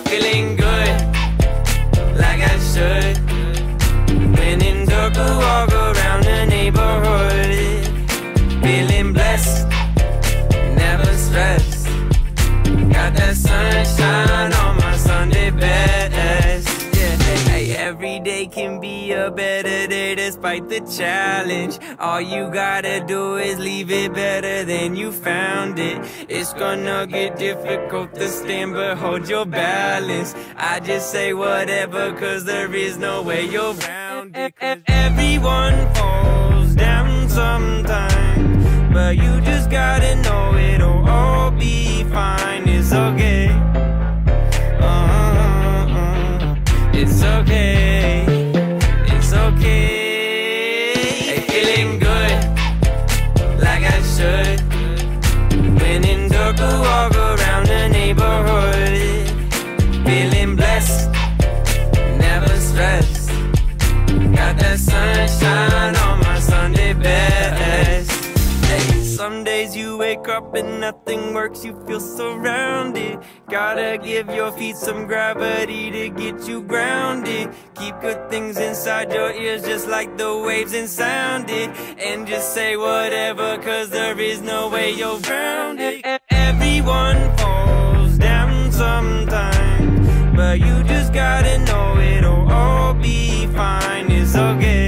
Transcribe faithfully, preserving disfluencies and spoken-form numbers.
feeling good, like I should. When in dark, I walk around the neighborhood, feeling blessed, never stressed. Got that sunshine on my Sunday best. Yeah, hey, every day can be a better day despite the challenge. All you gotta do is leave it better than you found it. It's gonna get difficult to stand, but hold your balance. I just say whatever, cause there is no way you're around it. Everyone falls down sometimes, but you just gotta know it'll all be fine. It's okay. Uh, uh, it's okay. It's okay. Hey, feeling good, like I should. When in dark, I walk around the neighborhood, feeling blessed, never stressed. Got that sunshine on my Sunday best. Hey, some days you wake up and nothing works, you feel surrounded. Gotta give your feet some gravity to get you grounded. Keep good things inside your ears just like the waves and sound it. And just say whatever, cause there is no way you're around it. Everyone falls down sometimes, but you just gotta know it'll all be fine. It's okay.